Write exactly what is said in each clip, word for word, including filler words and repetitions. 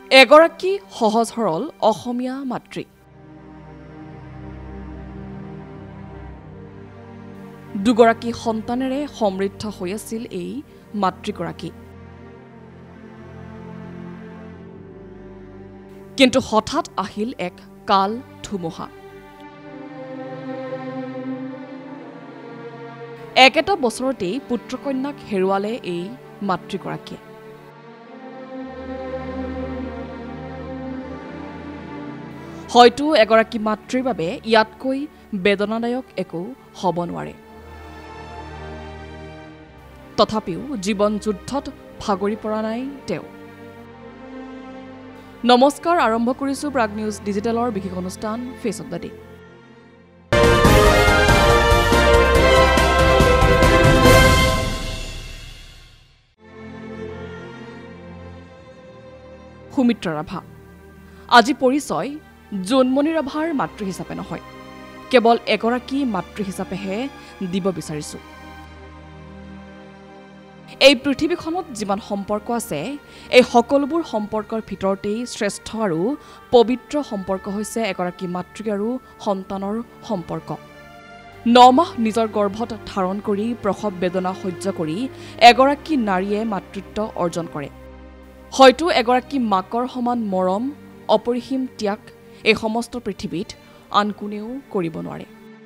এগৰাকী সহজ সৰল অসমীয়া মাতৃ দুগৰাকী সন্তানেৰে সমৃদ্ধ হৈ আছিল এই মাতৃগৰাকী কিন্তু হঠাৎ আহিল এক কাল ধুমুহা একেটা বছৰতেই পুত্ৰকন্যাক হেৰুৱালে এই মাতৃগৰাকীয়ে হয়তো এগৰাকী মাতৃৰ বাবে ইয়াতকৈ বেদনাদায়ক একো হ'ব নোৱাৰে তথাপিও জীৱন যুদ্ধত ভাগৰি পৰা নাই তেওঁ নমস্কাৰ আৰম্ভ কৰিছো প্ৰাগ নিউজ ডিজিটেলৰ বিশেষ অনুষ্ঠান face of the day Sumitra Rabha আজি পৰিচয় জুনমনি ৰাভাৰ মাতৃ হিচাপে নহয় কেৱল এগৰাকী মাতৃ হিচাপেহে দিব বিচাৰিছো এই পৃথিৱীখনত যিমান সম্পৰ্ক আছে এই সকলোবোৰ সম্পৰ্কৰ ভিতৰতেই শ্ৰেষ্ঠ আৰু পবিত্ৰ সম্পৰ্ক হৈছে এগৰাকী মাতৃ আৰু সন্তানৰ সম্পৰ্ক নমাহ নিজৰ গৰ্ভত ধাৰণ কৰি প্ৰসৱ বেদনা সহ্য কৰি এগৰাকী নাৰীয়ে মাতৃত্ব অৰ্জন কৰে হয়তো এগৰাকী মাকৰ সমান মৰম অপৰিসীম ত্যাগ এই সমস্ত পৃথিৱীত আন কোনেও কৰিব নোৱাৰে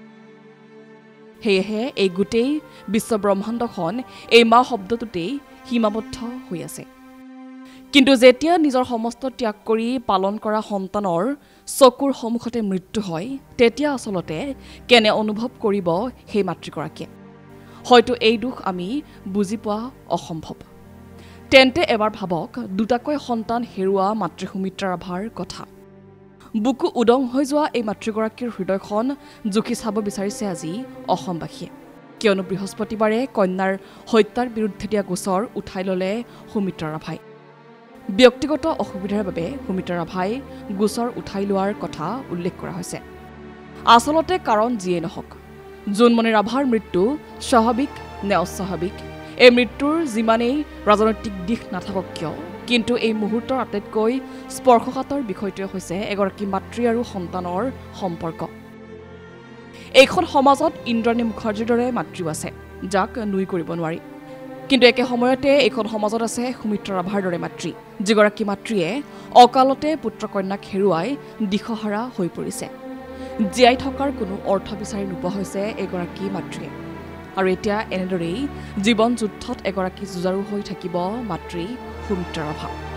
হেহে এই গোটেই বিশ্ব ব্ৰহ্মাণ্ডখন এই মা শব্দটোতেই সীমাবদ্ধ হৈ আছে কিন্তু যেতিয়া নিজৰ সমস্ত ত্যাগ কৰি পালন কৰা সন্তানৰ চকুৰ সন্মুখতে মৃত্যু হয় তেতিয়া আচলতে কেনে অনুভৱ কৰিব সেই মাতৃগৰাকীয়ে হয়তো এই দুখ আমি বুজি পোৱা অসম্ভৱ তেন্তে এবাৰ ভাবক দুটাকৈ সন্তান হেৰুৱা মাতৃ সুমিত্ৰা ৰাভাৰ কথা বুকু উদং হৈ যোৱা এই মাতৃগৰাকীৰ হৃদয়খন জুখি চাব বিচাৰিছে আজি অসমবাসীয়ে কিয়নো বৃহস্পতিবাৰে কন্যাৰ হত্যাৰ বিৰুদ্ধে দিয়া গোচৰ উঠাই ল'লে সুমিত্ৰা ৰাভাই ব্যক্তিগত অসুবিধাৰ বাবে সুমিত্ৰা ৰাভাই গোচৰ উঠাই লোৱাৰ কথা উল্লেখ কৰা হৈছে আচলতে কাৰণ যিয়ে নহওক জুনমনি ৰাভাৰ মৃত্যু স্বাভাৱিক নে অস্বাভাৱিক এই মৃত্যুৰ যিমানেই ৰাজনৈতিক দিশ নাথাকক কিয় কিন্তু এই মুহূৰ্তৰ আটাইতকৈ স্পৰ্শকাতৰ বিষয়টোৱে হৈছে এগৰাকী মাতৃ আৰু সন্তানৰ সম্পৰ্ক এইখন সমাজত ইন্দ্ৰাণী মুখাৰ্জীৰ দৰে মাতৃও আছে যাক নুই কৰিব নোৱাৰি কিন্তু একে সময়তে এইখন সমাজত আছে সুমিত্ৰা ৰাভাৰ দৰে মাতৃ যিগৰাকী মাতৃয়ে অকালতে পুত্ৰকন্যাক হেৰুৱাই দিশহাৰা হৈ পৰিছে জীয়াই থকাৰ কোনো অৰ্থ বিচাৰি নোপোৱা হৈছে এগৰাকী মাতৃয়ে আৰু এতিয়া এনেদৰেই জীৱন যুদ্ধত এগৰাকী যুঁজাৰু হৈ থাকিব মাতৃ সুমিত্ৰা ৰাভা